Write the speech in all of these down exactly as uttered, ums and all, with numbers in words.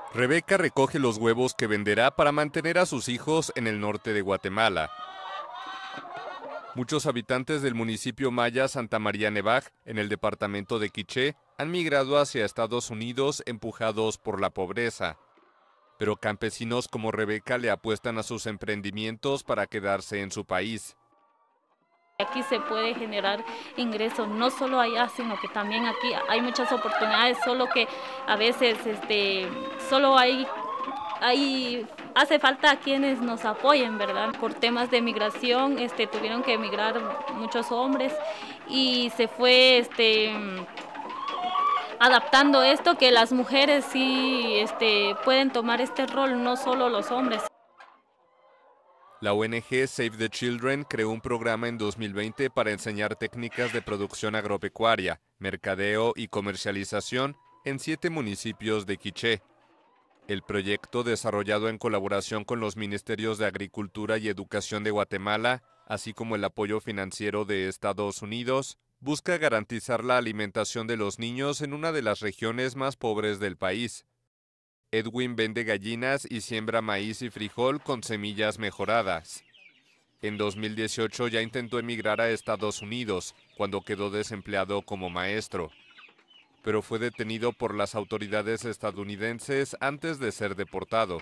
Rebeca recoge los huevos que venderá para mantener a sus hijos en el norte de Guatemala. Muchos habitantes del municipio maya Santa María Nevaj, en el departamento de Quiché, han migrado hacia Estados Unidos empujados por la pobreza. Pero campesinos como Rebeca le apuestan a sus emprendimientos para quedarse en su país. Aquí se puede generar ingresos, no solo allá, sino que también aquí hay muchas oportunidades, solo que a veces este, solo hay, hay, hace falta quienes nos apoyen, ¿verdad? Por temas de migración este, tuvieron que emigrar muchos hombres y se fue este, adaptando esto, que las mujeres sí este, pueden tomar este rol, no solo los hombres. La O N G Save the Children creó un programa en dos mil veinte para enseñar técnicas de producción agropecuaria, mercadeo y comercialización en siete municipios de Quiché. El proyecto, desarrollado en colaboración con los Ministerios de Agricultura y Educación de Guatemala, así como el apoyo financiero de Estados Unidos, busca garantizar la alimentación de los niños en una de las regiones más pobres del país. Edwin vende gallinas y siembra maíz y frijol con semillas mejoradas. En dos mil dieciocho ya intentó emigrar a Estados Unidos, cuando quedó desempleado como maestro, pero fue detenido por las autoridades estadounidenses antes de ser deportado.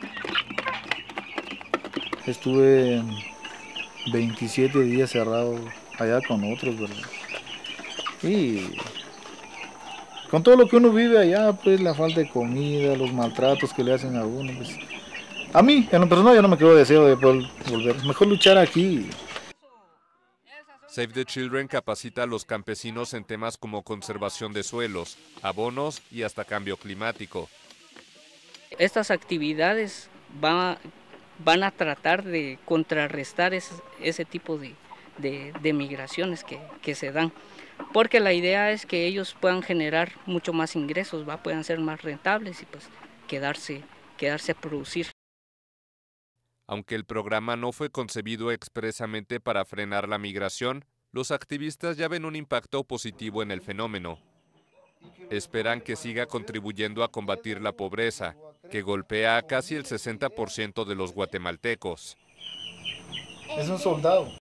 Estuve veintisiete días cerrado allá con otros, ¿verdad? Y con todo lo que uno vive allá, pues la falta de comida, los maltratos que le hacen a uno, pues, a mí, en lo personal, yo no me quedo deseo de poder volver. Mejor luchar aquí. Save the Children capacita a los campesinos en temas como conservación de suelos, abonos y hasta cambio climático. Estas actividades van, van a tratar de contrarrestar ese, ese tipo de, de, de migraciones que, que se dan, porque la idea es que ellos puedan generar mucho más ingresos, ¿va? Puedan ser más rentables y pues quedarse, quedarse a producir. Aunque el programa no fue concebido expresamente para frenar la migración, los activistas ya ven un impacto positivo en el fenómeno. Esperan que siga contribuyendo a combatir la pobreza, que golpea a casi el sesenta por ciento de los guatemaltecos. Es un soldado.